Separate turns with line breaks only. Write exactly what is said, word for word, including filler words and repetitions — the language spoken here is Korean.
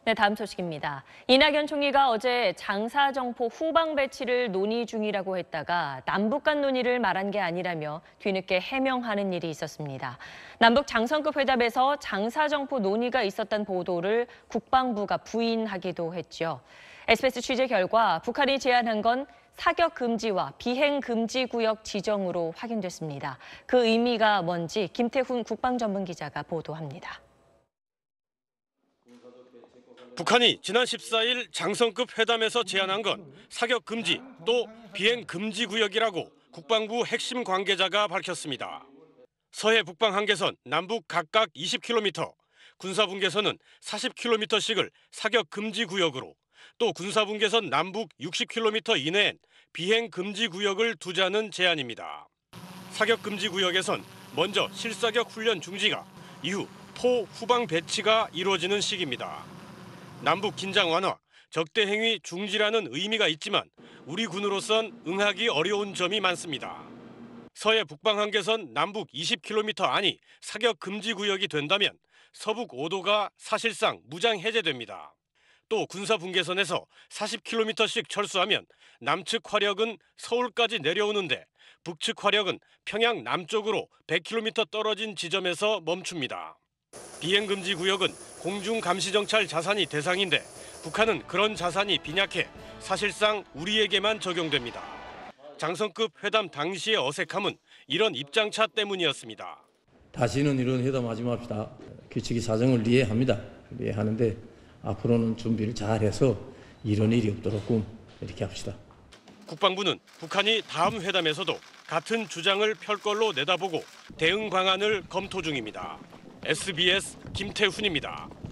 네, 다음 소식입니다. 이낙연 총리가 어제 장사정포 후방 배치를 논의 중이라고 했다가 남북 간 논의를 말한 게 아니라며 뒤늦게 해명하는 일이 있었습니다. 남북 장성급 회담에서 장사정포 논의가 있었다는 보도를 국방부가 부인하기도 했죠. 에스비에스 취재 결과 북한이 제안한 건 사격 금지와 비행 금지 구역 지정으로 확인됐습니다. 그 의미가 뭔지 김태훈 국방전문기자가 보도합니다.
북한이 지난 십사일 장성급 회담에서 제안한 건 사격 금지 또 비행 금지 구역이라고 국방부 핵심 관계자가 밝혔습니다. 서해 북방 한계선 남북 각각 이십 킬로미터, 군사분계선은 사십 킬로미터씩을 사격 금지 구역으로 또 군사분계선 남북 육십 킬로미터 이내엔 비행 금지 구역을 두자는 제안입니다. 사격 금지 구역에선 먼저 실사격 훈련 중지가, 이후 포 후방 배치가 이루어지는 시기입니다. 남북 긴장 완화, 적대 행위 중지라는 의미가 있지만 우리 군으로선 응하기 어려운 점이 많습니다. 서해 북방 한계선 남북 이십 킬로미터 안이 사격 금지 구역이 된다면 서북 오 도가 사실상 무장 해제됩니다. 또 군사 분계선에서 사십 킬로미터씩 철수하면 남측 화력은 서울까지 내려오는데 북측 화력은 평양 남쪽으로 백 킬로미터 떨어진 지점에서 멈춥니다. 비행 금지 구역은 공중 감시 정찰 자산이 대상인데 북한은 그런 자산이 빈약해 사실상 우리에게만 적용됩니다. 장성급 회담 당시의 어색함은 이런 입장차 때문이었습니다.
다시는 이런 회담 하지 맙시다. 규칙이 사정을 이해합니다. 이해하는데 앞으로는 준비를 잘해서 이런 일이 없도록 이렇게 합시다.
국방부는 북한이 다음 회담에서도 같은 주장을 펼 걸로 내다보고 대응 방안을 검토 중입니다. 에스비에스 김태훈입니다.